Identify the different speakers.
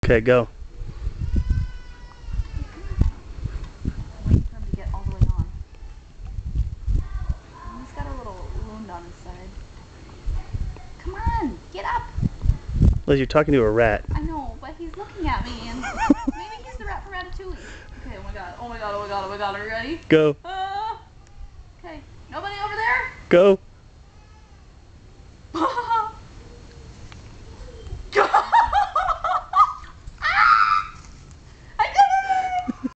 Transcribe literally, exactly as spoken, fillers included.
Speaker 1: Okay, go.
Speaker 2: Waiting for him to get all the way on. He's got a little wound on his side. Come on, get up!
Speaker 1: Liz, you're talking to a rat.
Speaker 2: I know, but he's looking at me, and maybe he's the rat from Ratatouille. Okay, oh my god, oh my god, oh my god, oh my god, are you ready?
Speaker 1: Go.
Speaker 2: Uh, okay, nobody over there?
Speaker 1: Go.